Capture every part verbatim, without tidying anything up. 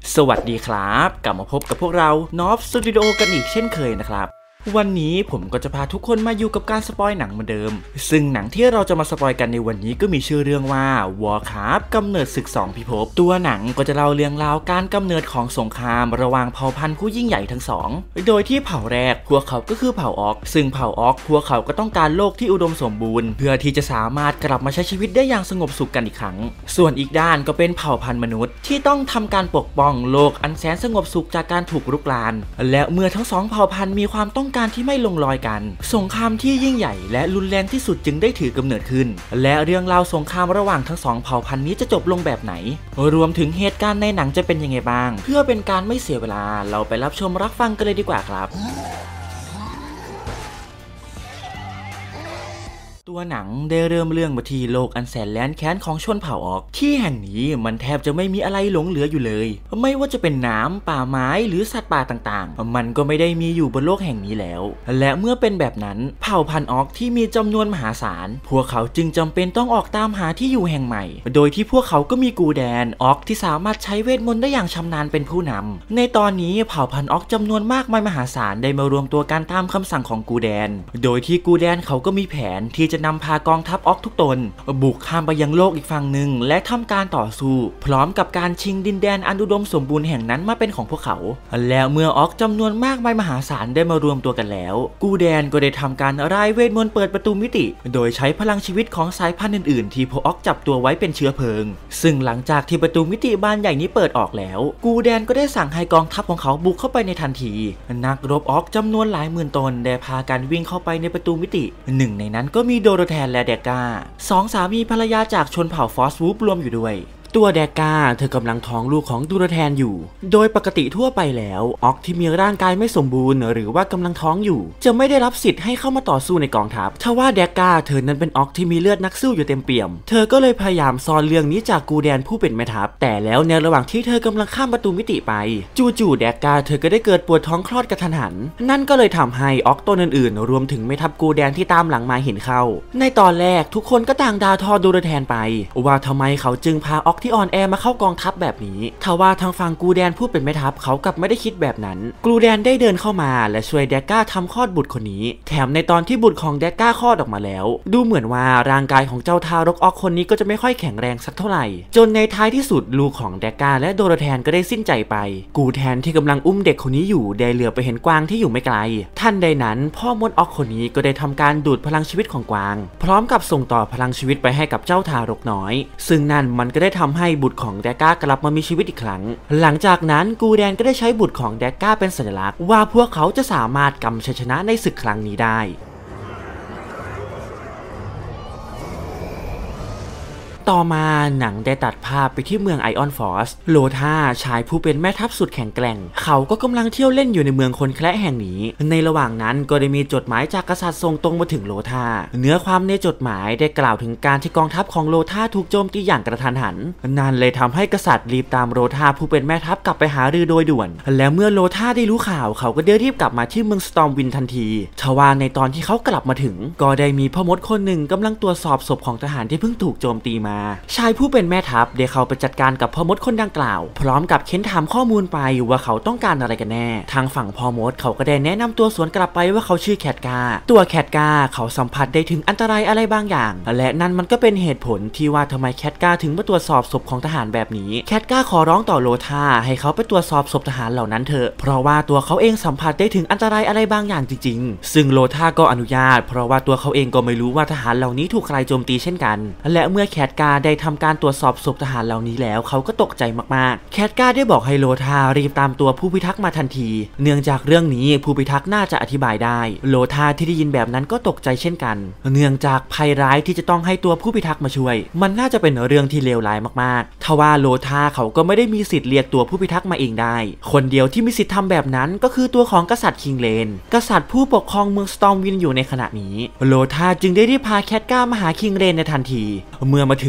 สวัสดีครับกลับมาพบกับพวกเรานอฟสตูดิโอกันอีกเช่นเคยนะครับวันนี้ผมก็จะพาทุกคนมาอยู่กับการสปอยหนังเหมือนเดิมซึ่งหนังที่เราจะมาสปอยกันในวันนี้ก็มีชื่อเรื่องว่า Warcraft กำเนิดศึกสองพิภพตัวหนังก็จะเล่าเรื่องราวการกำเนิดของสงครามระหว่างเผ่าพันธุ์ผู้ยิ่งใหญ่ทั้งสองโดยที่เผ่าแรกพวกเขาก็คือเผ่าออกซึ่งเผ่าออกพวกเขาก็ต้องการโลกที่อุดมสมบูรณ์เพื่อที่จะสามารถกลับมาใช้ชีวิตได้อย่างสงบสุขกันอีกครั้งส่วนอีกด้านก็เป็นเผ่าพันธุ์มนุษย์ที่ต้องทำการปกป้องโลกอันแสนสงบสุขจากการถูกรุกรานและเมื่อทั้งสองเผ่าพันธุ์มีความต้องการที่ไม่ลงรอยกันสงครามที่ยิ่งใหญ่และรุนแรงที่สุดจึงได้ถือกำเนิดขึ้นและเรื่องราวสงครามระหว่างทั้งสองเผ่าพันธุ์นี้จะจบลงแบบไหนรวมถึงเหตุการณ์ในหนังจะเป็นยังไงบ้างเพื่อเป็นการไม่เสียเวลาเราไปรับชมรับฟังกันเลยดีกว่าครับตัวหนังได้เริ่มเรื่องมาที่โลกอันแสนแล้นแค้นของชนเผ่าออกที่แห่งนี้มันแทบจะไม่มีอะไรหลงเหลืออยู่เลยไม่ว่าจะเป็นน้ำป่าไม้หรือสัตว์ป่าต่างๆมันก็ไม่ได้มีอยู่บนโลกแห่งนี้แล้วและเมื่อเป็นแบบนั้นเผ่าพันธุ์ออกที่มีจำนวนมหาศาลพวกเขาจึงจำเป็นต้องออกตามหาที่อยู่แห่งใหม่โดยที่พวกเขาก็มีกูแดนออกที่สามารถใช้เวทมนต์ได้อย่างชำนาญเป็นผู้นำในตอนนี้เผ่าพันธุ์ออกจำนวนมากมายมหาศาลได้มารวมตัวกันตามคำสั่งของกูแดนโดยที่กูแดนเขาก็มีแผนที่จะนำพากองทัพออกทุกตนบุกข้ามไปยังโลกอีกฝั่งหนึ่งและทำการต่อสู้พร้อมกับการชิงดินแดนอันอุดมสมบูรณ์แห่งนั้นมาเป็นของพวกเขาแล้วเมื่อออกจำนวนมากมายมหาศาลได้มารวมตัวกันแล้วกูแดนก็ได้ทำการร่ายเวทมนต์เปิดประตูมิติโดยใช้พลังชีวิตของสายพันธุ์อื่นๆที่พวกออกจับตัวไว้เป็นเชื้อเพลิงซึ่งหลังจากที่ประตูมิติบานใหญ่นี้เปิดออกแล้วกูแดนก็ได้สั่งให้กองทัพของเขาบุกเข้าไปในทันทีนักรบออกจำนวนหลายหมื่นตนได้พากันวิ่งเข้าไปในประตูมิติหนึ่งในนั้นก็มีโดโรแทนและเดก้าสองสามีภรรยาจากชนเผ่าฟอสวูฟรวมอยู่ด้วยตัวเดก้าเธอกำลังท้องลูกของดูโรแทนอยู่โดยปกติทั่วไปแล้วออกที่มีร่างกายไม่สมบูรณ์หรือว่ากำลังท้องอยู่จะไม่ได้รับสิทธิ์ให้เข้ามาต่อสู้ในกองทัพทว่าเดก้าเธอนั้นเป็นออกที่มีเลือดนักสู้อยู่เต็มเปี่ยมเธอก็เลยพยายามซ่อนเรื่องนี้จากกูแดนผู้เป็นแม่ทัพแต่แล้วในระหว่างที่เธอกำลังข้ามประตูมิติไปจู่ๆเดก้าเธอก็ได้เกิดปวดท้องคลอดกระทันหันนั่นก็เลยทำให้ออกตัวอื่นๆรวมถึงแม่ทัพกูแดนที่ตามหลังมาเห็นเข้าในตอนแรกทุกคนก็ต่างด่าทอดูโรแทนไปว่าทำไมเขาจึงพาออกที่อ่อนแอมาเข้ากองทัพแบบนี้ทว่าทางฝั่งกูแดนผู้เป็นแม่ทัพเขากลับไม่ได้คิดแบบนั้นกูแดนได้เดินเข้ามาและช่วยเดก้าทำคลอดบุตรคนนี้แถมในตอนที่บุตรของเดก้าคลอดออกมาแล้วดูเหมือนว่าร่างกายของเจ้าทารกออกคนนี้ก็จะไม่ค่อยแข็งแรงสักเท่าไหร่จนในท้ายที่สุดลูกของเดก้าและโดโรแทนก็ได้สิ้นใจไปกูแทนที่กำลังอุ้มเด็กคนนี้อยู่ได้เหลือไปเห็นกวางที่อยู่ไม่ไกลท่านใดนั้นพ่อมดออกคนนี้ก็ได้ทำการดูดพลังชีวิตของกวางพร้อมกับส่งต่อพลังชีวิตไปให้กับเจ้าทารกน้อยซึ่งนั่นมันก็ได้ทำให้บุตรของเดก้ากลับมามีชีวิตอีกครั้งหลังจากนั้นกูแดนก็ได้ใช้บุตรของเดก้าเป็นสัญลักษณ์ว่าพวกเขาจะสามารถกำชัยชนะในศึกครั้งนี้ได้ต่อมาหนังได้ตัดภาพไปที่เมืองไอออนฟอร์สโลธาชายผู้เป็นแม่ทัพสุดแข็งแกร่งเขาก็กำลังเที่ยวเล่นอยู่ในเมืองคนแคระแห่งนี้ในระหว่างนั้นก็ได้มีจดหมายจากกษัตริย์ส่งตรงมาถึงโลธาเนื้อความในจดหมายได้กล่าวถึงการที่กองทัพของโลธาถูกโจมตีอย่างกระทันหันนั่นเลยทำให้กษัตริย์รีบตามโลธาผู้เป็นแม่ทัพกลับไปหารือโดยด่วนและเมื่อโลธาได้รู้ข่าวเขาก็ได้รีบกลับมาที่เมืองสตอมวินทันทีทว่าในตอนที่เขากลับมาถึงก็ได้มีพ่อมดคนหนึ่งกำลังตรวจสอบศพของทหารที่เพิ่งถูกโจมตีมาชายผู้เป็นแม่ทัพได้เข้าไปจัดการกับพ่อมดคนดังกล่าวพร้อมกับเค้นถามข้อมูลไปว่าเขาต้องการอะไรกันแน่ทางฝั่งพ่อมดเขาก็ได้แนะนำตัวสวนกลับไปว่าเขาชื่อแคทกาตัวแคทกาเขาสัมผัสได้ถึงอันตรายอะไรบางอย่างและนั่นมันก็เป็นเหตุผลที่ว่าทำไมแคทกาถึงมาตรวจสอบศพของทหารแบบนี้แคทกาขอร้องต่อโลธาให้เขาไปตรวจสอบศพทหารเหล่านั้นเถอะเพราะว่าตัวเขาเองสัมผัสได้ถึงอันตรายอะไรบางอย่างจริงๆซึ่งโลธาก็อนุญาตเพราะว่าตัวเขาเองก็ไม่รู้ว่าทหารเหล่านี้ถูกใครโจมตีเช่นกันและเมื่อแคทกาได้ทำการตรวจสอบศพทหารเหล่านี้แล้วเขาก็ตกใจมากๆแคทกาได้บอกให้โลธารีบตามตัวผู้พิทักษ์มาทันทีเนื่องจากเรื่องนี้ผู้พิทักษ์น่าจะอธิบายได้โลธาที่ได้ยินแบบนั้นก็ตกใจเช่นกันเนื่องจากภัยร้ายที่จะต้องให้ตัวผู้พิทักษ์มาช่วยมันน่าจะเป็นเรื่องที่เลวร้ายมากๆทว่าโลธาเขาก็ไม่ได้มีสิทธิ์เรียกตัวผู้พิทักษ์มาเองได้คนเดียวที่มีสิทธิ์ทำแบบนั้นก็คือตัวของกษัตริย์คิงเลนกษัตริย์ผู้ปกครองเมืองสตอมวินอยู่ในขณะนี้โลธาจึงได้รีบพาแคทกามาหาคิงเลนในทันทีเมื่อมาถึง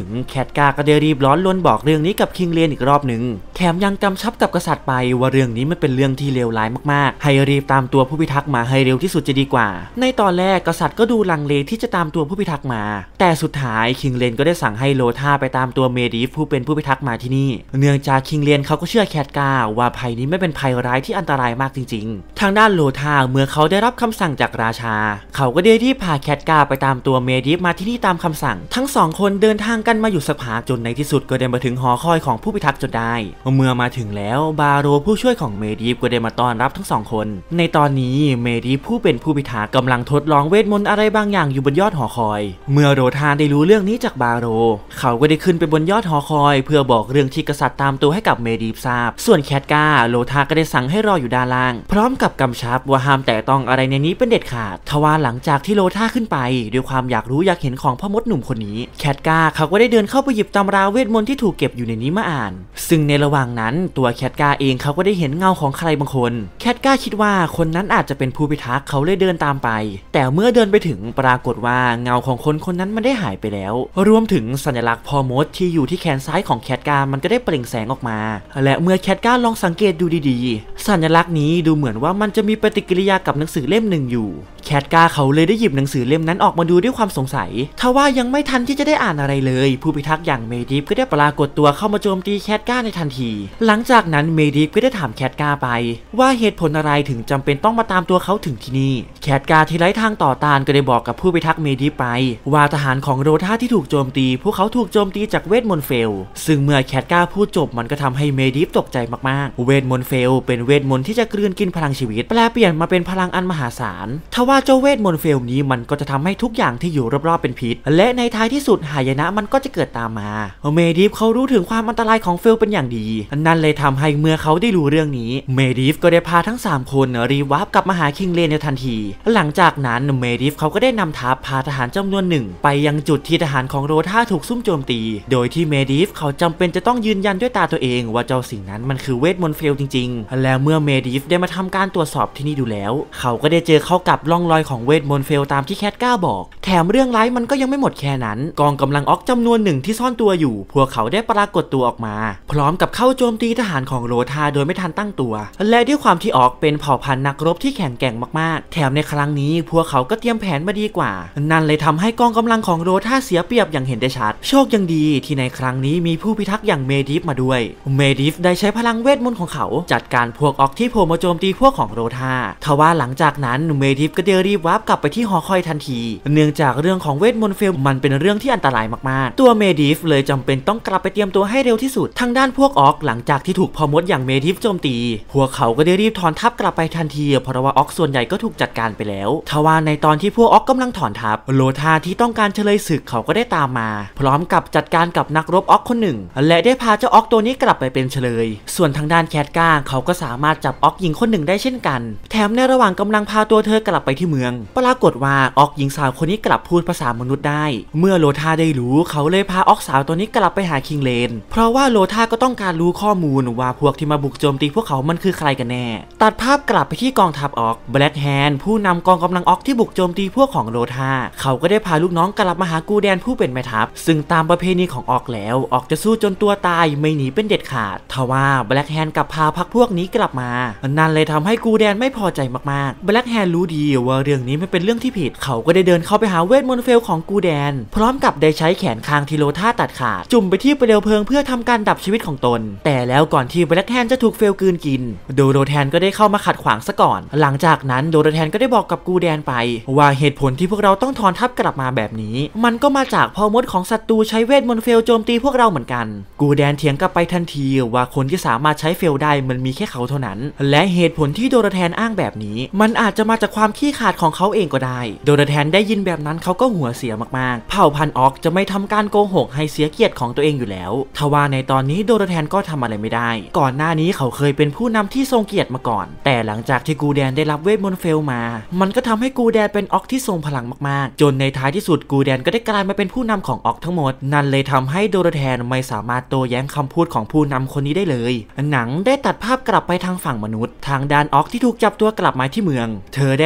ถึงแคทกาก็ได้รีบร้อนรนบอกเรื่องนี้กับคิงเลนอีกรอบหนึ่งแถมยังกำชับกับกษัตริย์ไปว่าเรื่องนี้มันเป็นเรื่องที่เลวร้ายมากๆให้รีบตามตัวผู้พิทักษ์มาให้เร็วที่สุดจะดีกว่าในตอนแรกกษัตริย์ก็ดูลังเลที่จะตามตัวผู้พิทักษ์มาแต่สุดท้ายคิงเลนก็ได้สั่งให้โลธาไปตามตัวเมดิฟผู้เป็นผู้พิทักษ์มาที่นี่เนื่องจากคิงเลนเขาก็เชื่อแคทกาว่าภัยนี้ไม่เป็นภัยร้ายที่อันตรายมากจริงๆทางด้านโลธาเมื่อเขาได้รับคำสั่งจากราชาเขาก็ได้รีบพาแคทกาไปตามตัวเมดิฟมาที่นี่ตามคำสั่งทั้งสองคนเดินทางกันมาอยู่สักพักจนในที่สุดก็ได้มาถึงหอคอยของผู้พิทักษ์จนได้เมื่อมาถึงแล้วบาโรผู้ช่วยของเมดิฟก็ได้มาต้อนรับทั้งสองคนในตอนนี้เมดิฟผู้เป็นผู้พิทักษ์กำลังทดลองเวทมนต์อะไรบางอย่างอยู่บนยอดหอคอยเมื่อโรธาได้รู้เรื่องนี้จากบาโรเขาก็ได้ขึ้นไปบนยอดหอคอยเพื่อบอกเรื่องที่กษัตริย์ตามตัวให้กับเมดิฟทราบส่วนแคทกาโลธาก็ได้สั่งให้รออยู่ด้านล่างพร้อมกับกำชับว่าห้ามแตะต้องอะไรในนี้เป็นเด็ดขาดทว่าหลังจากที่โลธาขึ้นไปด้วยความอยากรู้อยากเห็นของพ่อมดหนุ่มคนนี้แคทกาเขาก็ได้เดินเข้าไปหยิบตำราเวทมนต์ที่ถูกเก็บอยู่ในนี้มาอ่านซึ่งในระหว่างนั้นตัวแคทกาเองเขาก็ได้เห็นเงาของใครบางคนแคทกาคิดว่าคนนั้นอาจจะเป็นผู้พิทักษ์เขาเลยเดินตามไปแต่เมื่อเดินไปถึงปรากฏว่าเงาของคนคนนั้นมันได้หายไปแล้วรวมถึงสัญลักษณ์พ่อมดที่อยู่ที่แขนซ้ายของแคทกามันก็ได้เปล่งแสงออกมาและเมื่อแคทกาลองสังเกตดูดีๆสัญลักษณ์นี้ดูเหมือนว่ามันจะมีปฏิกิริยากับหนังสือเล่มหนึ่งอยู่แคทกาเขาเลยได้หยิบหนังสือเล่มนั้นออกมาดูด้วยความสงสัยทว่ายังไม่ทันที่จะได้อ่านอะไรเลยผู้พิทักษ์อย่างเมดิฟก็ได้ปรากฏตัวเข้ามาโจมตีแคทกาในทันทีหลังจากนั้นเมดิฟก็ได้ถามแคทกาไปว่าเหตุผลอะไรถึงจำเป็นต้องมาตามตัวเขาถึงที่นี่แคทกาที่ไร้ทางต่อต้านก็ได้บอกกับผู้พิทักษ์เมดิฟไปว่าทหารของโรธาที่ถูกโจมตีพวกเขาถูกโจมตีจากเวทมนต์เฟลซึ่งเมื่อแคทกาพูดจบมันก็ทำให้เมดิฟตกใจมากๆเวทมนต์เฟลเป็นเวทมนต์ที่จะกลืนกินพลังชีวิตแปลเปลี่ยนมาเป็นพลังอันมหาศาลทว่าเจ้าเวทมนต์เฟลนี้มันก็จะทำให้ทุกอย่างที่อยู่รอบๆเป็นพิษและในท้ายที่สุดหายนะมันก็จะเกิดตามมาเมดิฟเขารู้ถึงความอันตรายของเฟลเป็นอย่างดีนั่นเลยทำให้เมื่อเขาได้รู้เรื่องนี้เมดิฟก็ได้พาทั้งสามคนรีวาร์ปกลับมาหาคิงเลนในทันทีหลังจากนั้นเมดิฟเขาก็ได้นำทัพพาทหารจำนวนหนึ่งไปยังจุดที่ทหารของโรธาถูกซุ่มโจมตีโดยที่เมดิฟเขาจำเป็นจะต้องยืนยันด้วยตาตัวเองว่าเจ้าสิ่งนั้นมันคือเวทมนต์เฟลจริงๆและเมื่อเมดิฟได้มาทำการตรวจสอบที่นี่ดูแล้วเขาก็ได้เจอเข้ากับร่องรอยของเวทมนต์เฟลตามที่แคทกาบอกแถมเรื่องร้ายมันก็ยังไม่หมดแค่นั้นกองกำลังออกจำนวนหนึ่งที่ซ่อนตัวอยู่พวกเขาได้ปรากฏตัวออกมาพร้อมกับเข้าโจมตีทหารของโรธาโดยไม่ทันตั้งตัวและด้วยความที่ออกเป็นเผ่าพันธุ์นักรบที่แข็งแกร่งมากๆแถมในครั้งนี้พวกเขาก็เตรียมแผนมาดีกว่านั่นเลยทำให้กองกำลังของโรธาเสียเปรียบอย่างเห็นได้ชัดโชคยังดีที่ในครั้งนี้มีผู้พิทักษ์อย่างเมดิฟมาด้วยเมดิฟได้ใช้พลังเวทมนต์ของเขาจัดการพวกออกที่โผล่มาโจมตีพวกของโรธาทว่าหลังจากนั้นเมดิฟก็ได้รีบวาร์ปกลับไปที่หอคอยทันทีเนื่องจากเรื่องของเวทมนต์เฟลมันเป็นเรื่องที่อันตรายมากๆตัวเมดิฟเลยจำเป็นต้องกลับไปเตรียมตัวให้เร็วที่สุดทางด้านพวกออกหลังจากที่ถูกพ่อมดอย่างเมดิฟโจมตีพวกเขาก็ได้รีบถอนทัพกลับไปทันทีเพราะว่าออกส่วนใหญ่ก็ถูกจัดการไปแล้วทว่าในตอนที่พวกออกกำลังถอนทัพโลธาที่ต้องการเฉลยศึกเขาก็ได้ตามมาพร้อมกับจัดการกับนักรบออกคนหนึ่งและได้พาเจ้าออกตัวนี้กลับไปเป็นเฉลยส่วนทางด้านแคทกาเขาก็สามารถจับออกหญิงคนหนึ่งได้เช่นกันแถมในระหว่างกำลังพาตัวเธอกลับไปที่เมืองปรากฏว่าออกหญิงสาวคนนี้กลับพูดภาษามนุษย์ได้เมื่อโลธาได้รู้เขาเลยพาออกสาวตัวนี้กลับไปหาคิงเลนเพราะว่าโลธาก็ต้องการรู้ข้อมูลว่าพวกที่มาบุกโจมตีพวกเขามันคือใครกันแน่ตัดภาพกลับไปที่กองทัพออกแบล็กแฮนด์ผู้นำกองกำลังออกที่บุกโจมตีพวกของโลธาเขาก็ได้พาลูกน้องกลับมาหากูแดนผู้เป็นแม่ทัพซึ่งตามประเพณีของออกแล้วออกจะสู้จนตัวตายไม่หนีเป็นเด็ดขาดทว่าแบล็กแฮนด์กับพาพักพวกนี้กลับมานั่นเลยทำให้กูแดนไม่พอใจมากๆแบล็กแฮนด์รู้ดีว่าเรื่องนี้มันเป็นเรื่องที่ผิดเขาก็ได้เดินเข้าไปหาเวทมนต์เฟลของกูแดนพร้อมกับได้ใช้แขนคางที่โลธาตัดขาดจุ่มไปที่เปลวเพลิงเพื่อทำการดับชีวิตของตนแต่แล้วก่อนที่แบล็กแฮนด์จะถูกเฟลกลืนกินโดโรแทนก็ได้เข้ามาขัดขวางซะก่อนหลังจากนั้นโดโรแทนก็ได้บอกกับกูแดนไปว่าเหตุผลที่พวกเราต้องถอนทัพกลับมาแบบนี้มันก็มาจากพ่อมดของศัตรูใช้เวทมนต์เฟลโจมตีพวกเราเหมือนกันกูแดนเถียงกลับไปทันทีว่าคนที่สามารถใช้เฟลได้มันมีแค่เขาเท่านั้นและเหตุผลที่โดโรแทนอ้างแบบนี้มันอาจจะมาจากความขี้ขลาดของเขาเองก็ได้โดโรแทนได้ยินแบบนั้นเขาก็หัวเสียมากๆเผ่าพันธุ์ออกจะไม่ทำการโกหกให้เสียเกียรติของตัวเองอยู่แล้วทว่าในตอนนี้โดโรแทนก็ทำอะไรไม่ได้ก่อนหน้านี้เขาเคยเป็นผู้นำที่ทรงเกียรติมาก่อนแต่หลังจากที่กูแดนได้รับเวทมนต์เฟลมามันก็ทำให้กูแดนเป็นออกที่ทรงพลังมากๆจนในท้ายที่สุดกูแดนก็ได้กลายมาเป็นผู้นำของออกทั้งหมดนั่นเลยทำให้โดโรแทนไม่สามารถโต้แย้งคำพูดของผู้นำคนนี้ได้เลยหนังได้ตัดภาพกลับไปทางฝั่งมนุษย์ทางด้านออกที่ถูกจับตัวกลับมาที่เมืองเธอได้แนะนำ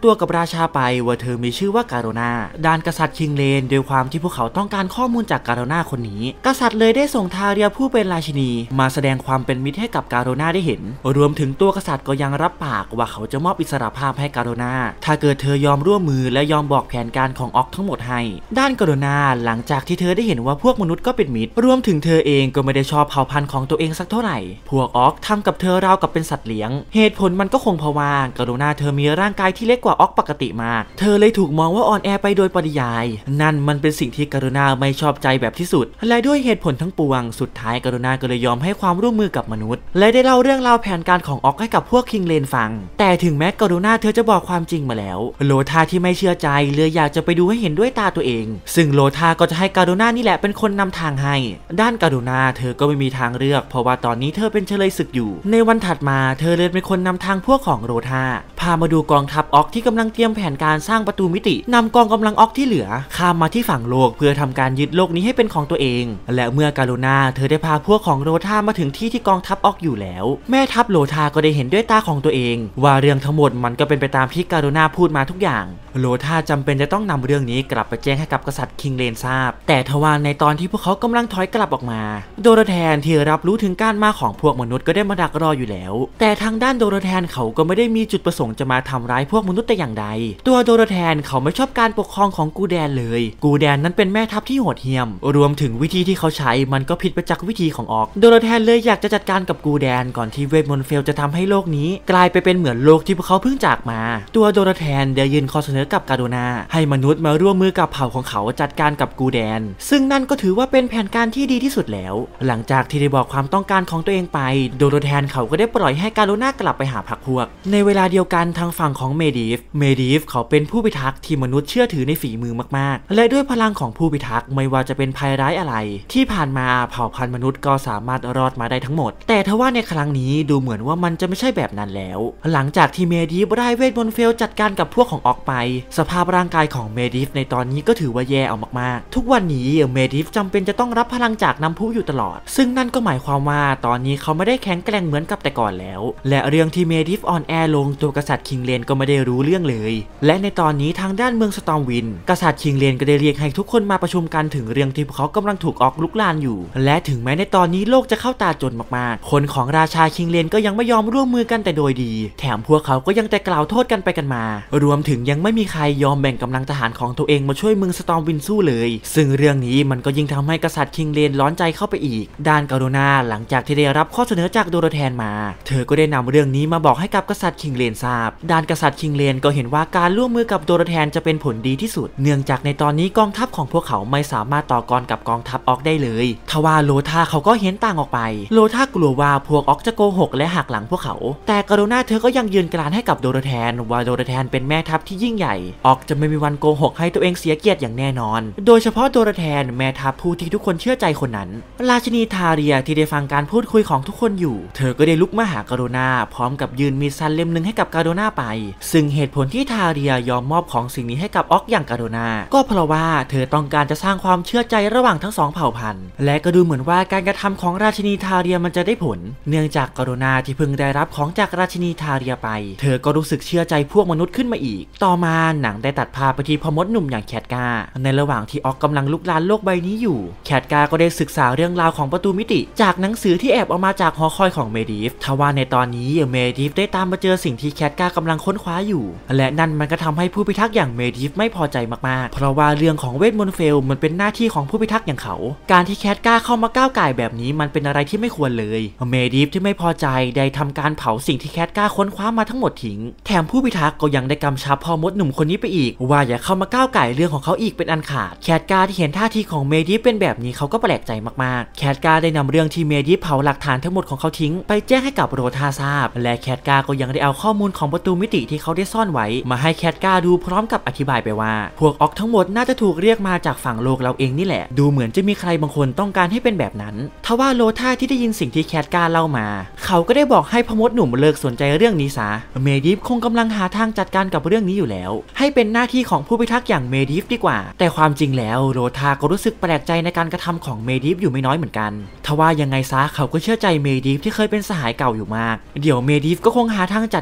ตัวกับราชาไปว่าเธอมีชื่อว่าการโรนาด้านกษัตริย์คิงเลนด้วยความที่พวกเขาต้องการข้อมูลจากการโรนาคนนี้กษัตริย์เลยได้ส่งทาเรียผู้เป็นราชินีมาแสดงความเป็นมิตรให้กับการโรนาได้เห็นรวมถึงตัวกษัตริย์ก็ยังรับปากว่าเขาจะมอบอิสรภาพให้การโรนาถ้าเกิดเธอยอมร่วมมือและยอมบอกแผนการของออกทั้งหมดให้ด้านการโรนาหลังจากที่เธอได้เห็นว่าพวกมนุษย์ก็เป็นมิตรรวมถึงเธอเองก็ไม่ได้ชอบเผ่าพันธุ์ของตัวเองสักเท่าไหร่พวกออกทำกับเธอราวกับเป็นสัตว์เลี้ยงเหตุผลมันก็คงเพราะว่าการโรนาเธอมีร่างกายที่เล็กกว่าออกปกติมากเธอเลยถูกมองว่าอ่อนแอไปโดยปริยายนั่นมันเป็นสิ่งที่การโรนาไม่ชอบใจแบบที่สุดและด้วยเหตุผลทั้งปวงสุดท้ายการโรนาก็เลยยอมให้ความร่วมมือกับมนุษย์และได้เล่าเรื่องราวแผนการของออกให้กับพวกคิงเลนฟังแต่ถึงแม้การโรนาเธอจะบอกความจริงมาแล้วโลธาที่ไม่เชื่อใจเลยอยากจะไปดูให้เห็นด้วยตาตัวเองซึ่งโลธาก็จะให้การโรนานี่แหละเป็นคนนำทางให้ด้านการโรนาเธอก็ไม่มีทางเลือกเพราะว่าตอนนี้เธอเป็นเฉลยศึกอยู่ในวันถัดมาเธอเลยเป็นคนนำทางพวกของโลธาพามาดูกองทัพออกที่กำลังเตรียมแผนการสร้างประตูมิตินำกองกำลังออกที่เหลือข้ามมาที่ฝั่งโลกเพื่อทำการยึดโลกนี้ให้เป็นของตัวเองและเมื่อการโรนาเธอได้พาพวกของโลธามาถึงที่ที่กองทัพออกอยู่แล้วแม่ทัพโลธาก็ได้เห็นด้วยตาของตัวเองว่าเรื่องทั้งหมดมันก็เป็นไปตามที่การโรนาพูดมาทุกอย่างโลธาจำเป็นจะต้องนำเรื่องนี้กลับไปแจ้งให้กับกษัตริย์คิงเลนทราบแต่ทว่าในตอนที่พวกเขากำลังถอยกลับออกมาโดโรแทนที่รับรู้ถึงการมาของพวกมนุษย์ก็ได้มาดักรออยู่แล้วแต่ทางด้านโดโรแทนเขาก็ไม่ได้มีจุดประสงค์จะมาทำร้ายพวกมนุษย์แต่อย่างใดตัวโดโรแทนเขาไม่ชอบการปกครองของกูแดนเลยกูแดนนั้นเป็นแม่ทัพที่โหดเหี้ยมรวมถึงวิธีที่เขาใช้มันก็ผิดไปจากวิธีของออกโดโรแทนเลยอยากจะจัดการกับกูแดนก่อนที่เวทมนต์เฟลจะทำให้โลกนี้กลายไปเป็นเหมือนโลกที่พวกเขาเพิ่งจากมาตัวโดโรแทนได้ยื่นข้อเสนอกับการโรนาให้มนุษย์มาร่วมมือกับเผ่าของเขาจัดการกับกูแดนซึ่งนั่นก็ถือว่าเป็นแผนการที่ดีที่สุดแล้วหลังจากที่ได้บอกความต้องการของตัวเองไปโดโรแทนเขาก็ได้ปล่อยให้การโรนากลับไปหาพรรคพวกในเวลาเดียวกันทางฝั่งของเมดิฟเมดิฟเขาเป็นผู้พิทักษ์ที่มนุษย์เชื่อถือในฝีมือมากๆและด้วยพลังของผู้พิทักษ์ไม่ว่าจะเป็นภัยร้ายอะไรที่ผ่านมาเผ่าพันธุ์มนุษย์ก็สามารถรอดมาได้ทั้งหมดแต่ทว่าในครั้งนี้ดูเหมือนว่ามันจะไม่ใช่แบบนั้นแล้วหลังจากที่เมดิฟได้เวทมนต์เฟลจัดการกับพวกของออกไปสภาพร่างกายของเมดิฟในตอนนี้ก็ถือว่าแย่เอามากๆทุกวันนี้เมดิฟจำเป็นจะต้องรับพลังจากน้ำพุอยู่ตลอดซึ่งนั่นก็หมายความว่าตอนนี้เขาไม่ได้แข็งแกร่งเหมือนกับแต่ก่อนแล้วและเรื่องที่เมดิฟอ่อนแอลงตัวกษัตริย์คิงเลนก็ไม่ได้รู้เรื่องเลยและในตอนนี้ทางด้านเมืองสตอมวินกษัตริย์คิงเลนก็ได้เรียกให้ทุกคนมาประชุมกันถึงเรื่องที่พวกเขากำลังถูกออกลุกลานอยู่และถึงแม้ในตอนนี้โลกจะเข้าตาจนมากๆคนของราชาคิงเลนก็ยังไม่ยอมร่วมมือกันแต่โดยดีแถมพวกเขาก็ยังแต่กล่าวโทษกันไปกันมารวมถึงยังไม่มีใครยอมแบ่งกำลังทหารของตัวเองมาช่วยเมืองสตอมวินสู้เลยซึ่งเรื่องนี้มันก็ยิ่งทำให้กษัตริย์คิงเลนร้อนใจเข้าไปอีกด้านการโรนาหลังจากที่ได้รับข้อเสนอจากโดโรแทนมาเธอก็ได้นำเรื่องนี้มาบอกให้กับกษัตริย์คิงเลนทราบด้านกษัตริย์คิงเลนก็เห็นว่าการร่วมมือกับโดโรแทนจะเป็นผลดีที่สุดเนื่องจากในตอนนี้กองทัพของพวกเขาไม่สามารถต่อกรกับกองทัพออกได้เลยทว่าโลธาเขาก็เห็นต่างออกไปโลธากลัวว่าพวกออกจะโกหกและหักหลังพวกเขาแต่การโรนาเธอก็ยังยืนกรานให้กับโดโรแทนว่าโดโรแทนเป็นแม่ทัพที่ยิ่งใหญ่ออกจะไม่มีวันโกหกให้ตัวเองเสียเกียรติอย่างแน่นอนโดยเฉพาะโดโรแทนแม่ทัพผู้ที่ทุกคนเชื่อใจคนนั้นราชินีทาเรียที่ได้ฟังการพูดคุยของทุกคนอยู่เธอก็ได้ลุกมาหาการโรนาพร้อมกับยืนมีดสั้นเล่มหนึ่งให้กับการโรนาไปซึ่งเหตุผลที่ทาเรียยอมมอบของสิ่งนี้ให้กับออกอย่างการโรนาก็เพราะว่าเธอต้องการจะสร้างความเชื่อใจระหว่างทั้งสองเผ่าพันธุ์และก็ดูเหมือนว่าการกระทำของราชินีทาเรียมันจะได้ผลเนื่องจากการโรนาที่เพิ่งได้รับของจากราชินีทาเรียไปเธอก็รู้สึกเชื่อใจพวกมนุษย์ขึ้นมาอีกต่อมาหนังได้ตัดภาพไปที่พ่อมดหนุ่มอย่างแคทกาในระหว่างที่ออกกำลังลุกลานโลกใบนี้อยู่แคทกาก็ได้ศึกษาเรื่องราวของประตูมิติจากหนังสือที่แอบออกมาจากหอคอยของเมดิฟทว่าในตอนนี้เมดิฟได้ตามมาเจอสิ่งที่แคทกากำลังค้นคว้าอยู่และนั่นมันก็ทำให้ผู้พิทักษ์อย่างเมดิฟไม่พอใจมากๆเพราะว่าเรื่องของเวทมนต์เฟลมันเป็นหน้าที่ของผู้พิทักษ์อย่างเขาการที่แคทกาเข้ามาก้าวก่ายแบบนี้มันเป็นอะไรที่ไม่ควรเลยเมดิฟที่ไม่พอใจได้ทำการเผาสิ่งที่แคทกาค้นคว้ามาทั้งหมดทิ้งแถมผู้พิทักษ์ก็ยังได้กำชับพ่อมดหนุ่มคนนี้ไปอีกว่าอย่าเข้ามาก้าวก่ายเรื่องของเขาอีกเป็นอันขาดแคทกาที่เห็นท่าทีของเมดิฟเป็นแบบนี้เขาก็แปลกใจมากๆแคทกาได้นำเรื่องที่เมดิฟเผาหลักฐานทั้งหมดของเขาทิ้งไปแจ้งให้กับโรธาทราบและแคทกาก็ยังได้เอาข้อมูลของประตูมิติที่เขาได้ซ่อนไว้มาให้แคทกาดูพร้อมกับอธิบายไปว่าพวกออกทั้งหมดน่าจะถูกเรียกมาจากฝั่งโลกเราเองนี่แหละดูเหมือนจะมีใครบางคนต้องการให้เป็นแบบนั้นทว่าโรธาที่ได้ยินสิ่งที่แคทกาเล่ามาเขาก็ได้บอกให้พ่อมดหนุ่มเลิกสนใจเรื่องนี้ซะเมดิฟคงกำลังหาทางจัดการกับเรื่องนี้อยู่แล้วให้เป็นหน้าที่ของผู้พิทักษ์อย่างเมดิฟดีกว่าแต่ความจริงแล้วโรธาก็รู้สึกแปลกใจในการกระทำของเมดิฟอยู่ไม่น้อยเหมือนกันทว่ายังไงซะเขาก็เชื่อใจเมดิฟที่เคยเป็นสหายเก่าอยู่มากเดี๋ยวเมดิฟก็คงหาทางจัดการกับเรื่อง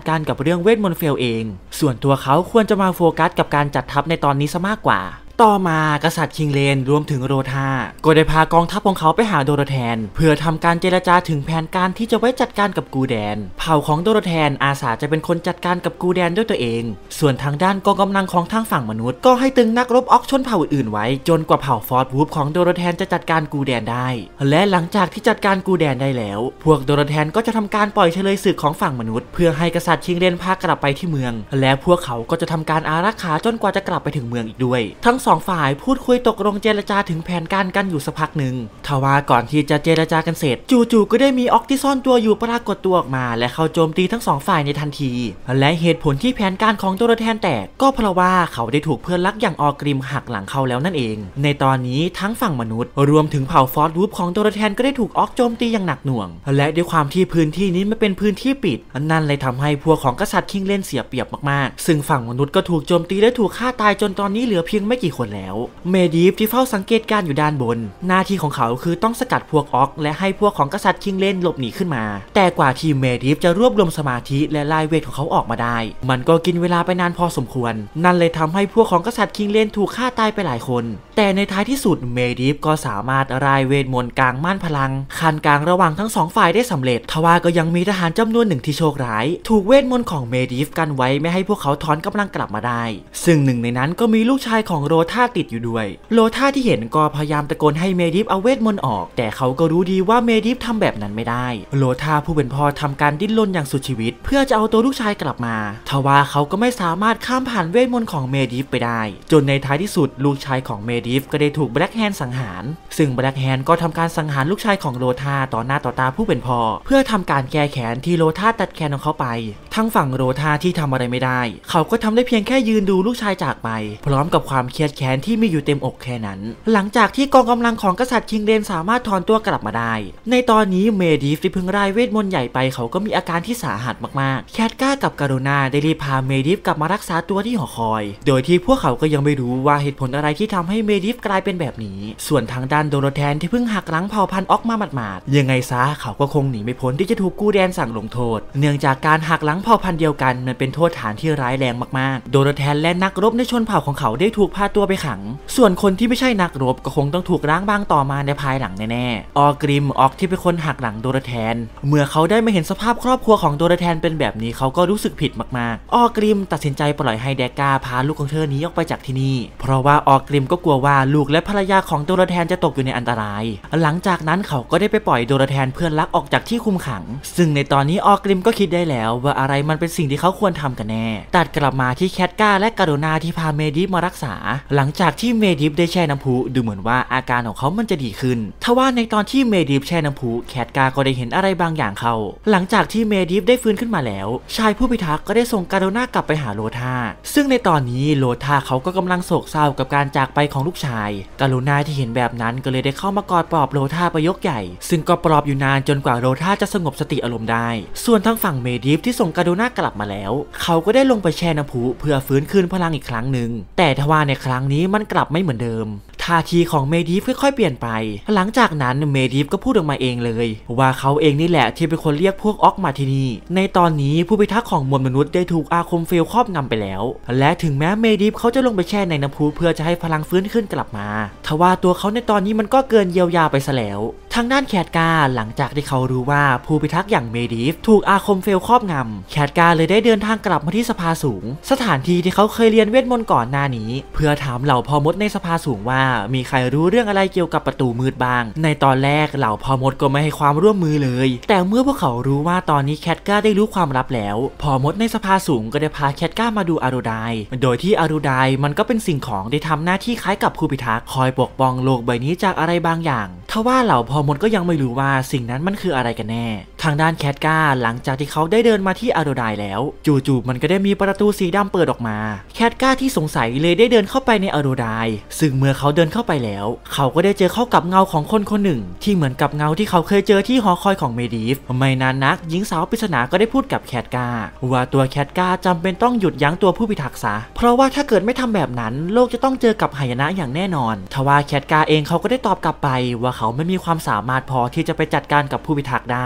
รื่องเวทมนต์เฟลเองส่วนตัวเขาควรจะมาโฟกัสกับการจัดทัพในตอนนี้ซะมากกว่าต่อมากษัตริย์คิงเลนรวมถึงโรธาก็ได้พากองทัพของเขาไปหาโดโรแทนเพื่อทำการเจรจาถึงแผนการที่จะไว้จัดการกับกูแดนเผ่าของโดโรแทนอาสาจะเป็นคนจัดการกับกูแดนด้วยตัวเองส่วนทางด้านกองกำลังของทางฝั่งมนุษย์ก็ให้ตึงนักรบออกชนเผ่าอื่นไว้จนกว่าเผ่าฟอร์ดวูฟของโดโรแทนจะจัดการกูแดนได้และหลังจากที่จัดการกูแดนได้แล้วพวกโดโรแทนก็จะทำการปล่อยเฉลยศึกของฝั่งมนุษย์เพื่อให้กษัตริย์คิงเลนพากลับไปที่เมืองและพวกเขาก็จะทำการอารักขาจนกว่าจะกลับไปถึงเมืองอีกด้วยทั้งสองฝ่ายพูดคุยตกลงเจรจาถึงแผนการกันอยู่สักพักหนึ่งทว่าก่อนที่จะเจรจากันเสร็จจู่ๆก็ได้มีออกที่ซ่อนตัวอยู่ปรากฏตัวออกมาและเข้าโจมตีทั้งสองฝ่ายในทันทีและเหตุผลที่แผนการของโดโรแทนแตกก็เพราะว่าเขาได้ถูกเพื่อนรักอย่างออกริมหักหลังเขาแล้วนั่นเองในตอนนี้ทั้งฝั่งมนุษย์รวมถึงเผ่าฟอร์ดวูฟของโดโรแทนก็ได้ถูกออกโจมตีอย่างหนักหน่วงและด้วยความที่พื้นที่นี้มันเป็นพื้นที่ปิดนั่นเลยทำให้พวกของกษัตริย์คิงเลนเสียเปรียบมากๆซึ่งฝั่งมนุษย์ก็ถูกโจมตีและถูกฆ่าตายจนตอนนี้เหลือเพียงไม่กี่คนแล้วเมดีฟที่เฝ้าสังเกตการอยู่ด้านบนหน้าที่ของเขาคือต้องสกัดพวกออกและให้พวกของกษัตริย์คิงเลนหลบหนีขึ้นมาแต่กว่าทีมเมดิฟจะรวบรวมสมาธิและไล่เวทของเขาออกมาได้มันก็กินเวลาไปนานพอสมควรนั่นเลยทำให้พวกของกษัตริย์คิงเลนถูกฆ่าตายไปหลายคนแต่ในท้ายที่สุดเมดิฟก็สามารถไล่เวทมนต์กลางม่านพลังคันกลางระหว่างทั้งสองฝ่ายได้สำเร็จทว่าก็ยังมีทหารจำนวนหนึ่งที่โชคร้ายถูกเวทมนต์ของเมดิฟกันไว้ไม่ให้พวกเขาถอนกำลังกลับมาได้ซึ่งหนึ่งในนั้นก็มีลูกชายของโรธาติดอยู่ด้วยโรธาที่เห็นก็พยายามตะโกนให้เมดิฟเอาเวทมนต์ออกแต่เขาก็รู้ดีว่าเมดิฟทำแบบนั้นไม่ได้โรธาผู้เป็นพ่อทำการดิ้นรนอย่างสุดชีวิตเพื่อจะเอาตัวลูกชายกลับมาทว่าเขาก็ไม่สามารถข้ามผ่านเวทมนต์ของเมดิฟไปได้จนในท้ายที่สุดลูกชายของเมดิฟก็ได้ถูกแบล็กแฮนด์สังหารซึ่งแบล็กแฮนด์ก็ทำการสังหารลูกชายของโรธาต่อหน้าต่อตาผู้เป็นพ่อเพื่อทำการแก้แค้นที่โรธาตัดแขนของเขาไปทั้งฝั่งโรธาที่ทำอะไรไม่ได้เขาก็ทำได้เพียงแค่ยืนดูลูกชายจากไปพร้อมกับความเครียดแค้นที่มีอยู่เต็มอกแค่นั้นหลังจากที่กองกำลังของกษัตริย์คิงเลนสามารถถอนตัวกลับมาได้ในตอนนี้เมดิฟที่เพิ่งไล่เวทมนต์ใหญ่ไปเขาก็มีอาการที่สาหัสมากๆแคทก้ากับการุณาได้รีบพาเมดิฟกลับมารักษาตัวที่หอคอยโดยที่พวกเขาก็ยังไม่รู้ว่าเหตุผลอะไรที่ทำให้เมดิฟกลายเป็นแบบนี้ส่วนทางด้านโดโรแทนที่เพิ่งหักหลังเผ่าพันธุ์ออกมาหมาดๆยังไงซะเขาก็คงหนีไม่พ้นที่จะถูกกูแดนสั่งลงโทษเนื่องจากการหักหลังเผ่าพันธุ์เดียวกันมันเป็นโทษฐานที่ร้ายแรงมากๆโดโรแทนและนักรบในชนเผ่าของเขาได้ถูกพาตัวไปขังส่วนคนที่ไม่ใช่นักรบก็คงต้องถูกล้างบางต่อมาในภายหลังแน่ๆออกริมออกที่เป็นคนหักหลังโดโรแทนเมื่อเขาได้มาเห็นสภาพครอบครัวของโดโรแทนเป็นแบบนี้เขาก็รู้สึกผิดมากๆออกริมตัดสินใจปล่อยให้แดกาพาลูกของเธอหนีออกไปจากที่นี่เพราะว่าออกริมก็กลัวว่าลูกและภรรยาของโดโรแทนจะตกอยู่ในอันตรายหลังจากนั้นเขาก็ได้ไปปล่อยโดโรแทนเพื่อนรักออกจากที่คุมขังซึ่งในตอนนี้ออกริมก็คิดได้แล้วว่าอะไรมันเป็นสิ่งที่เขาควรทำกันแน่ตัดกลับมาที่แคทก้าและการุณาที่พาเมดิฟมารักษาหลังจากที่เมดิฟได้แช่น้ำพุดูเหมือนว่าอาการของเขามันจะดีขึ้นทว่าในตอนที่เมดิฟแช่น้ำพุแคทก้าก็ได้เห็นอะไรบางอย่างเขาหลังจากที่เมดิฟได้ฟื้นขึ้นมาแล้วชายผู้พิทักษ์ก็ได้ส่งการุณากลับไปหาโรธาซึ่งในตอนนี้โรธาเขาก็กำลังโศกเศร้ากับการจากไปของลูกชายการุณาที่เห็นแบบนั้นก็เลยได้เข้ามากอดปลอบโรธาไปยกใหญ่ซึ่งก็ปลอบอยู่นานจนกว่าโรธาจะสงบสติอารมณ์ได้ส่วนทางฝั่งเมดิฟที่ส่งการุณากลับมาแล้วเขาก็ได้ลงไปแช่น้ำพุเพื่อฟื้นคืนพลังอีกครั้งหนึ่งแต่ทว่าในครั้งนี้มันกลับไม่เหมือนเดิมท่าทีของเมดิฟค่อยๆเปลี่ยนไปหลังจากนั้นเมดิฟก็พูดออกมาเองเลยว่าเขาเองนี่แหละที่เป็นคนเรียกพวกออกมาที่นี่ในตอนนี้ผู้พิทักษ์ของมวลมนุษย์ได้ถูกอาคมเฟลครอบงำไปแล้วและถึงแม้เมดิฟเขาจะลงไปแช่ในน้ำพุเพื่อจะให้พลังฟื้นขึ้นกลับมาทว่าตัวเขาในตอนนี้มันก็เกินเยียวยาไปซะแล้วทางด้านแคทกาหลังจากที่เขารู้ว่าผู้พิทักษ์อย่างเมดิฟถูกอาคมเฟลครอบงำแคทกาเลยได้เดินทางกลับมาที่สภาสูงสถานที่ที่เขาเคยเรียนเวทมนต์ก่อนหน้านี้เพื่อถามเหล่าพ่อมดในสภาสูงว่ามีใครรู้เรื่องอะไรเกี่ยวกับประตูมืดบ้างในตอนแรกเหล่าพ่อมดก็ไม่ให้ความร่วมมือเลยแต่เมื่อพวกเขารู้ว่าตอนนี้แคทกาได้รู้ความลับแล้วพ่อมดในสภาสูงก็ได้พาแคทกามาดูอารูไดโดยที่อารูไดมันก็เป็นสิ่งของที่ทำหน้าที่คล้ายกับผู้พิทักษ์คอยปกป้องโลกใบนี้จากอะไรบางอย่างทว่าเหล่าพ่อมดก็ยังไม่รู้ว่าสิ่งนั้นมันคืออะไรกันแน่ทางด้านแคทกาหลังจากที่เขาได้เดินมาที่อารูไดแล้วจู่ๆมันก็ได้มีประตูสีดำเปิดออกมาแคทกาที่สงสัยเลยได้เดินเข้าไปในอารูไดซึ่งเมื่อเขาเดินเข้าไปแล้วเขาก็ได้เจอเข้ากับเงาของคนคนหนึ่งที่เหมือนกับเงาที่เขาเคยเจอที่หอคอยของเมดิฟไม่นานนักหญิงสาวปริศนาก็ได้พูดกับแคทกาว่าตัวแคทกาจำเป็นต้องหยุดยั้งตัวผู้พิทักษ์ซะเพราะว่าถ้าเกิดไม่ทำแบบนั้นโลกจะต้องเจอกับหายนะอย่างแน่นอนทว่าแคทกาเองเขาก็ได้ตอบกลับไปว่าเขาไม่มีความสามารถพอที่จะไปจัดการกับผู้พิทักษ์ได้ท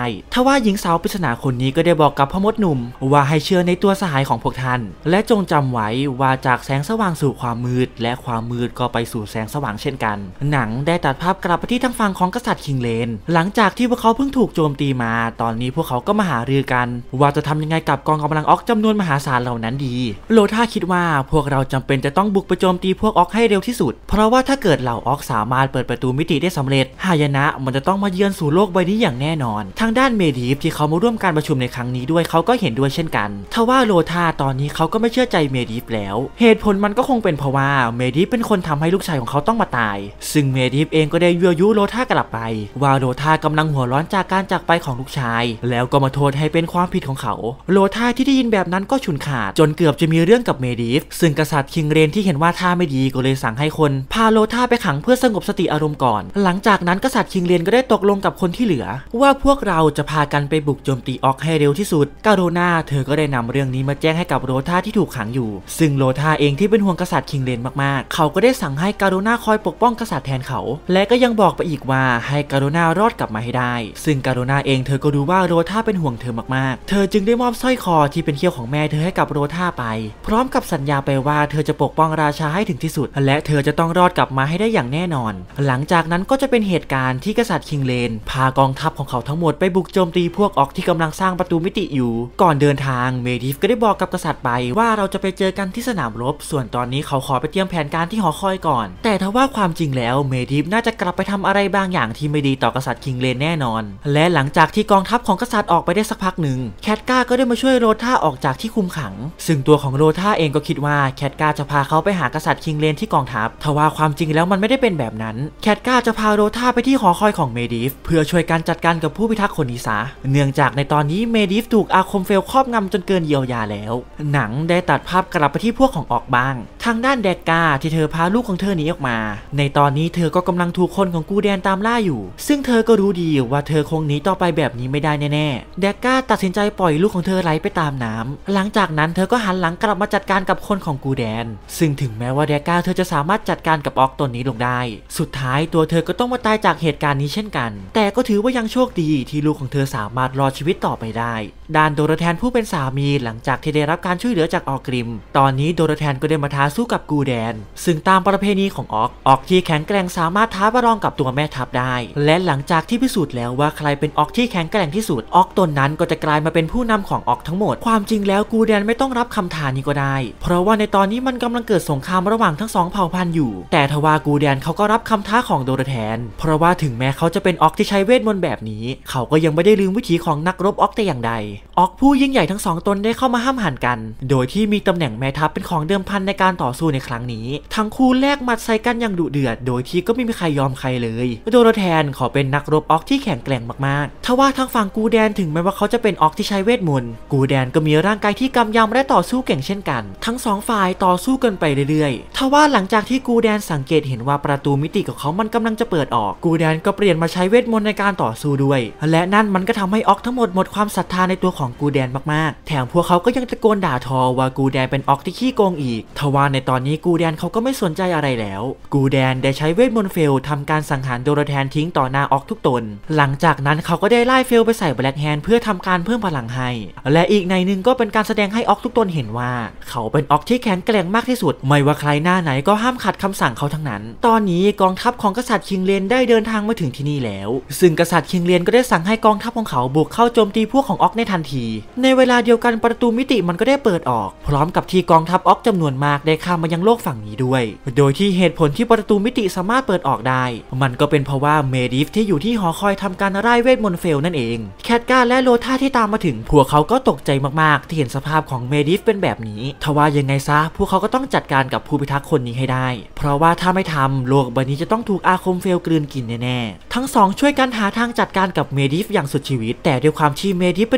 ว่าหญิงสาวปริศนาคนนี้ก็ได้บอกกับพ่อมดหนุ่มว่าให้เชื่อในตัวสหายของพวกท่านและจงจำไว้ว่าจากแสงสว่างสู่ความมืดและความมืดก็ไปสู่แสงสว่างเช่นกันหนังได้ตัดภาพกลับไปที่ทางฝั่งของกษัตริย์คิงเลนหลังจากที่พวกเขาเพิ่งถูกโจมตีมาตอนนี้พวกเขาก็มาหารือกันว่าจะทำยังไงกับกองกำลังออกจำนวนมหาศาลเหล่านั้นดีโลธาคิดว่าพวกเราจำเป็นจะต้องบุกไปโจมตีพวกออกให้เร็วที่สุดเพราะว่าถ้าเกิดเหล่าออกสามารถเปิดประตูมิติได้สำเร็จหายนะมันจะต้องมาเยือนสู่โลกใบนี้อย่างแน่นอนทางด้านเมดีฟที่เขามาร่วมการประชุมในครั้งนี้ด้วยเขาก็เห็นด้วยเช่นกันทว่าโลธาตอนนี้เขาก็ไม่เชื่อใจเมดีฟแล้วเหตุผลมันก็คงเป็นเพราะว่าเมดีฟเป็นคนทำให้ลูกชายของเขาต้องมาตายซึ่งเมดีฟเองก็ได้ยั่วยุโลธากลับไปว่าโลธากำลังหัวร้อนจากการจากไปของลูกชายแล้วก็มาโทษให้เป็นความผิดของเขาโลธาที่ได้ยินแบบนั้นก็ฉุนขาดจนเกือบจะมีเรื่องกับเมดีฟซึ่งกษัตริย์คิงเรนที่เห็นว่าท่าไม่ดีก็เลยสั่งให้คนพาโลธาไปขังเพื่อสงบสติอารมณ์ก่อนหลังจากนั้นกษัตริย์คิงเรนก็ได้ตกลงกับคนที่เหลือว่าพวกเราจะพากันไปบุกโจมตีออกให้เร็วที่สุดการโรนาเธอก็ได้นำเรื่องนี้มาแจ้งให้กับโลธาที่ถูกขังอยู่ซึ่งโลธาเองที่เป็นห่วงกษัตริย์คิงเรนมากๆเขาก็ได้สั่งให้การโรนาคอยปกป้องกษัตริย์แทนเขาและก็ยังบอกไปอีกว่าให้การโรนารอดกลับมาให้ได้ซึ่งการโรนาเองเธอก็รู้ว่าโลธาเป็นห่วงเธอมากๆเธอจึงได้มอบสร้อยคอที่เป็นเขี้ยวของแม่เธอให้กับโลธาไปพร้อมกับสัญญาไปว่าเธอจะปกป้องราชาให้ถึงที่สุดและเธอจะต้องรอดกลับมาให้ได้อย่างแน่นอนหลังจากนั้นก็จะเป็นเหตุการณ์ที่กษัตริย์คิงเลนพากองทัพของเขาทั้งหมดไปบุกโจมตีพวกออกที่กำลังสร้างประตูมิติอยู่ก่อนเดินทางเมดิฟก็ได้บอกกับกษัตริย์ไปว่าเราจะไปเจอกันที่สนามรบส่วนตอนนี้เขาขอไปเตรียมแผนการที่หอคอยก่อนแต่ทว่าความจริงแล้วเมดิฟน่าจะกลับไปทำอะไรบางอย่างที่ไม่ดีต่อกษัตริย์คิงเลนแน่นอนและหลังจากที่กองทัพของกษัตริย์ออกไปได้สักพักหนึ่งแคทกาก็ได้มาช่วยโลธาออกจากที่คุมขังซึ่งตัวของโลธาเองก็คิดว่าแคทกาจะพาเขาไปหากษัตริย์คิงเลนที่กองทัพทว่าความจริงแล้วมันไม่ได้เป็นแบบนั้นแคทกาจะพาโลธาไปที่หอคอยของเมดิฟเพื่อช่วยการจัดการกับผู้พิทักษ์คนนี้ซะเนื่องจากในตอนนี้เมดิฟถูกอาคมเฟลครอบงำจนเกินเยียวยาแล้วหนังได้ตัดภาพกลับไปที่พวกของออกบ้างทางด้านแดกกาที่เธอพาลูกของเธอหนีออกมาในตอนนี้เธอก็กำลังถูกคนของกูแดนตามล่าอยู่ซึ่งเธอก็รู้ดีว่าเธอคงหนีต่อไปแบบนี้ไม่ได้แน่ๆแดกกาตัดสินใจปล่อยลูกของเธอไหลไปตามน้ำหลังจากนั้นเธอก็หันหลังกลับมาจัดการกับคนของกูแดนซึ่งถึงแม้ว่าแดกกาเธอจะสามารถจัดการกับออกตนนี้ลงได้สุดท้ายตัวเธอก็ต้องมาตายจากเหตุการณ์นี้เช่นกันแต่ก็ถือว่ายังโชคดีที่ลูกของเธอสามารถรอดชีวิตต่อไปได้ด้านโดโรแทนผู้เป็นสามีหลังจากที่ได้รับการช่วยเหลือจากออกกริมตอนนี้โดโรแทนก็ได้มาท้าสู้กับกูแดนซึ่งตามประเพณีของออกออกที่แข็งแกร่งสามารถท้าประลองกับตัวแม่ทัพได้และหลังจากที่พิสูจน์แล้วว่าใครเป็นออกที่แข็งแกร่งที่สุดออกตนนั้นก็จะกลายมาเป็นผู้นำของออกทั้งหมดความจริงแล้วกูแดนไม่ต้องรับคำท้านี้ก็ได้เพราะว่าในตอนนี้มันกำลังเกิดสงครามระหว่างทั้งสองเผ่าพันธุ์อยู่แต่ทว่ากูแดนเขาก็รับคำท้าของโดโรแทนเพราะว่าถึงแม้เขาจะเป็นออกที่ใช้เวทมนต์แบบนี้เขาก็ยังไม่ได้ลืมวิถีของนักรบออกแต่อย่างใดออกผู้ยิ่งใหญ่ทั้งสองตนได้เข้ามาห้ามหันกันโดยที่มีตำแหน่งแม่ทัพเป็นของเดิมพันในการต่อสู้ในครั้งนี้ทั้งคู่แลกหมัดใส่กันอย่างดุเดือดโดยที่ก็ไม่มีใครยอมใครเลยโดโรแทนขอเป็นนักรบออกที่แข็งแกร่งมากๆทว่าทางฝั่งกูแดนถึงแม้ว่าเขาจะเป็นออกที่ใช้เวทมนต์กูแดนก็มีร่างกายที่กำยำและต่อสู้เก่งเช่นกันทั้งสองฝ่ายต่อสู้กันไปเรื่อยๆทว่าหลังจากที่กูแดนสังเกตเห็นว่าประตูมิติของเขามันกำลังจะเปิดออกกูแดนก็เปลี่ยนมาใช้เวทมนต์ในการต่อสู้ด้วยและนั่นมันก็ทำให้ออกทั้งหมดหมดความศรัทธาในตัวของกูแดนมากๆแถมพวกเขาก็ยังตะโกนด่าทอว่ากูแดนเป็นออกที่ขี้โกงอีกทว่าในตอนนี้กูแดนเขาก็ไม่สนใจอะไรแล้วกูแดนได้ใช้เวทมนต์เฟลทำการสังหารโดโรแทนทิ้งต่อหน้าออกทุกตนหลังจากนั้นเขาก็ได้ไล่เฟลไปใส่แบล็กแฮนด์เพื่อทำการเพิ่มพลังให้และอีกในหนึ่งก็เป็นการแสดงให้ออกทุกตนเห็นว่าเขาเป็นออกที่แข็งแกร่งมากที่สุดไม่ว่าใครหน้าไหนก็ห้ามขัดคำสั่งเขาทั้งนั้นตอนนี้กองทัพของกษัตริย์คิงเลนได้เดินทางมาถึงที่นี่แล้วซึ่งกษัตริย์คิงเลนก็ได้สั่งให้กองทัพของเขาบุกเข้าโจมตีพวกของออกในทันทีในเวลาเดียวกันประตูมิติมันก็ได้เปิดออกพร้อมกับที่กองทัพออกจำนวนมากได้ข้ามมายังโลกฝั่งนี้ด้วยโดยที่เหตุผลที่ประตูมิติสามารถเปิดออกได้มันก็เป็นเพราะว่าเมดิฟที่อยู่ที่หอคอยทำการไล่เวทมนต์เฟลนั่นเองแคทกาและโลธาที่ตามมาถึงพวกเขาก็ตกใจมากๆที่เห็นสภาพของเมดิฟเป็นแบบนี้ทว่ายังไงซะพวกเขาก็ต้องจัดการกับผู้พิทักษ์คนนี้ให้ได้เพราะว่าถ้าไม่ทำโลกใบนี้จะต้องถูกอาคมเฟลกลืนกินแน่ๆทั้งสองช่วยกันหาทางจัดการกับเมดิฟอย่างสุดชีวิตแต่ด้วยความที่เมดิฟเป็นคนที่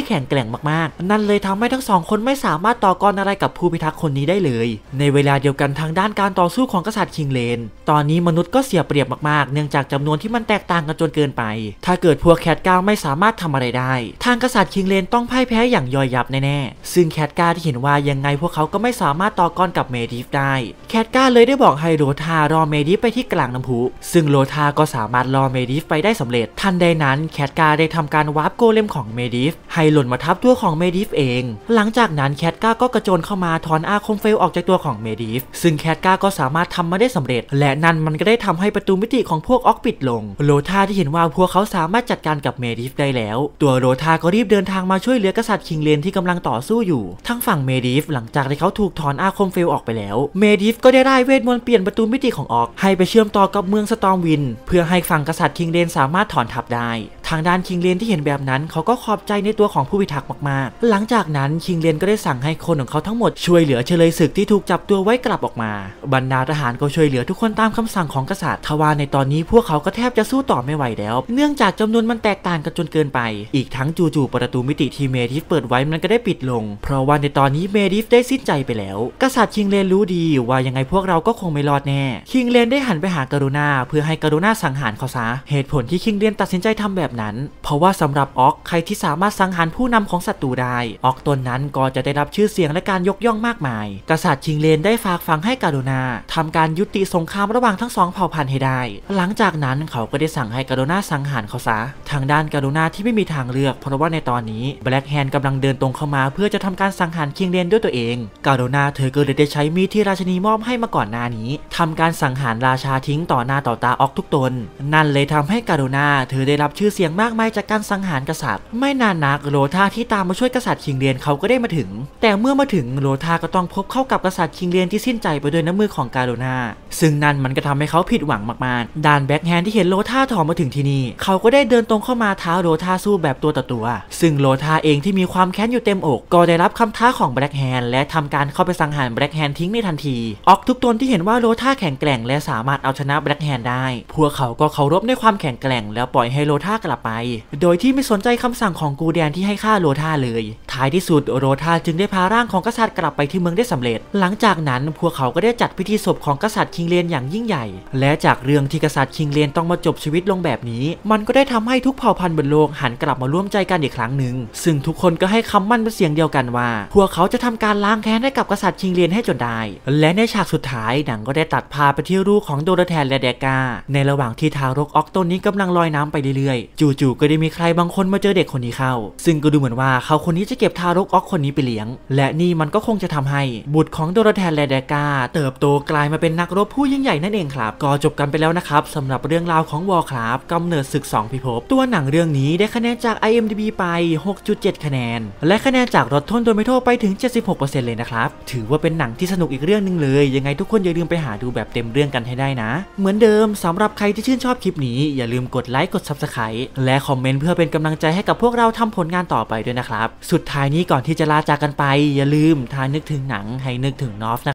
แข็งแกร่งมากๆนั่นเลยทำให้ทั้งสองคนไม่สามารถต่อกรอะไรกับผู้พิทักษ์คนนี้ได้เลยในเวลาเดียวกันทางด้านการต่อสู้ของกษัตริย์คิงเลนตอนนี้มนุษย์ก็เสียเปรียบมากๆเนื่องจากจำนวนที่มันแตกต่างกันจนเกินไปถ้าเกิดพวกแคทก้าไม่สามารถทำอะไรได้ทางกษัตริย์คิงเลนต้องพ่ายแพ้อย่างย่อยยับแน่ๆซึ่งแคทก้าที่เห็นว่ายังไงพวกเขาก็ไม่สามารถต่อกรกับเมดิฟได้แคทก้าเลยได้บอกให้โรธารอเมดิฟไปที่กลางน้ำพุซึ่งโรธาก็สามารถรอเมดิฟไปได้สำเร็จทันใดนั้นแคทก้าได้ทำการวาร์ปโกเลมของเมดิฟให้หล่นมาทับตัวของเมดิฟเองหลังจากนั้นแคทก้าก็กระโจนเข้ามาถอนอาคมเฟลออกจากตัวของเมดิฟซึ่งแคทก้าก็สามารถทำมาได้สำเร็จและนั่นมันก็ได้ทำให้ประตูมิติของพวกออกปิดลงโรธาที่เห็นว่าพวกเขาสามารถจัดการกับเมดิฟได้แล้วตัวโรธาก็รีบเดินทางมาช่วยเหลือกษัตริย์คิงเลนที่กำลังต่อสู้อยู่ทั้งฝั่งเมดิฟหลังจากที่เขาถูกถอนอาคมเฟลออกไปแล้วเมดิฟก็ได้ไล่เวทมนต์เปลี่ยนประตูมิติของออกให้ไปเชื่อมต่อกับเมืองสตอร์มวินเพื่อให้ฝั่งกษัตริย์คิงเลนสามารถถอนทัพได้ทางด้านคิงเลนที่เห็นแบบนั้นเขาก็ขอบใจในตัวของผู้พิทักษ์มากๆหลังจากนั้นคิงเลนก็ได้สั่งให้คนของเขาทั้งหมดช่วยเหลือเฉลยศึกที่ถูกจับตัวไว้กลับออกมาบรรดาทหารก็ช่วยเหลือทุกคนตามคำสั่งของกษัตริย์ทว่าในตอนนี้พวกเขาก็แทบจะสู้ต่อไม่ไหวแล้วเนื่องจากจำนวนมันแตกต่างกันจนเกินไปอีกทั้งจู่ๆประตูมิติที่เมดิฟเปิดไว้มันก็ได้ปิดลงเพราะว่าในตอนนี้เมดิฟได้สิ้นใจไปแล้วกษัตริย์คิงเลนรู้ดีว่ายังไงพวกเราก็คงไม่รอดแน่คิงเลนได้หันไปหาการุณาเพื่อให้การุณาสังหารเขาซะเหตุผลที่คิงเลนตัดสินใจทำแบบนั้นเพราะว่าสำหรับออกใครที่สามารถสังหารผู้นำของศัตรูได้ออกตนนั้นก็จะได้รับชื่อเสียงและการยกย่องมากมายกษัตริย์คิงเลนได้ฝากฝังให้การุณาทำการยุติสงครามระหว่างทั้งสองเผ่าพันธุ์ให้ได้หลังจากนั้นเขาก็ได้สั่งให้การุณาสังหารเขาซะทางด้านการุณาที่ไม่มีทางเลือกเพราะว่าในตอนนี้แบล็กแฮนด์กำลังเดินตรงเข้ามาเพื่อจะทำการสังหารคิงเลนด้วยตัวเองการุณาเธอก็เลยได้ใช้มีดที่ราชินีมอบให้มาก่อนหน้านี้ทำการสังหารราชาทิ้งต่อหน้าต่อตาออกทุกตนนั่นเลยทำให้การุณาเธอได้รับชื่อเสียงมากมายจากการสังหารกษัตริย์ไม่นานนักโรธาที่ตามมาช่วยกษัตริย์คิงเลนเขาก็ได้มาถึงแต่เมื่อมาถึงโรธาก็ต้องพบเข้ากับกษัตริย์คิงเลนที่สิ้นใจไปด้วยน้ำมือของการุณาซึ่งนั่นมันก็ทำให้เขาผิดหวังมากๆด้านแบ็คแฮนด์ที่เห็นโรธาถอมาถึงที่นี่เขาก็ได้เดินตรงเข้ามาท้าโรธาสู้แบบตัวต่อตัวซึ่งโรธาเองที่มีความแค้นอยู่เต็มอกก็ได้รับคำท้าของแบล็คแฮนด์และทำการเข้าไปสังหารแบล็คแฮนด์ทิ้งในทันทีออกทุกตนที่เห็นว่าโรธาแข็งแกร่งและสามารถเอาชนะแบล็คแฮนด์ได้พวกเขาก็เคารพในความแข็งแกร่งแล้วปล่อยให้โรธากลับไปโดยที่ไม่สนใจคำสั่งของกูแดนที่ให้ฆ่าโรธาเลยท้ายที่สุดโรธาจึงได้พาร่างของกษัตริย์กลับไปที่เมืองได้สำเร็จหลังจากนั้นพวกเขาก็ได้จัดพิธีศพของกษัตริย์คิงเลนอย่างยิ่งใหญ่และจากเรื่องที่กษัตริย์คิงเลนต้องมาจบชีวิตลงแบบนี้มันก็ได้ทำให้ทุกเผ่าพันธุ์บนโลกหันกลับมาร่วมใจกันอีกครั้งหนึ่งซึ่งทุกคนก็ให้คำมั่นเป็นเสียงเดียวกันว่าพวกเขาจะทำการล้างแค้นให้กับกษัตริย์คิงเลนให้จนได้และในฉากสุดท้ายหนังก็ได้ตัดพาไปที่รูปของโดราแทนและเดกาในระหว่างที่ทารกออกต้นนี้กำลังลอยน้ำไปเรื่อยๆจู่ๆก็ได้มีใครบางคนมาเจอเด็กคนนี้เข้าซึ่งก็ดูเหมือนว่าเขาคนนี้จะเก็บทารกออกคนนี้ไปเลี้ยงและนี่มันก็คงจะทำให้บุตรของโดราแทนและเดกาเติบโตกลายมาเป็นนักรบผู้ยิ่งใหญ่นั่นเองครับก็จบกันไปแล้วนะครับสำหรับเรื่องราวของวอร์คราฟต์กำเนิดศึกสองพิภพตัวหนังเรื่องนี้ได้คะแนนจาก ไอ เอ็ม ดี บี ไป หกจุดเจ็ด คะแนนและคะแนนจาก Rotten Tomato ไปถึง เจ็ดสิบหกเปอร์เซ็นต์ เลยนะครับถือว่าเป็นหนังที่สนุกอีกเรื่องนึงเลยยังไงทุกคนอย่าลืมไปหาดูแบบเต็มเรื่องกันให้ได้นะเหมือนเดิมสำหรับใครที่ชื่นชอบคลิปนี้อย่าลืมกดไลค์กด ซับสไครบ์ และคอมเมนต์เพื่อเป็นกำลังใจให้กับพวกเราทำผลงานต่อไปด้วยนะครับสุดท้ายนี้ก่อนที่จะลาจากกันไปอย่าลืมถ้านึกถึงหนังให้นึกถึงนอฟนะ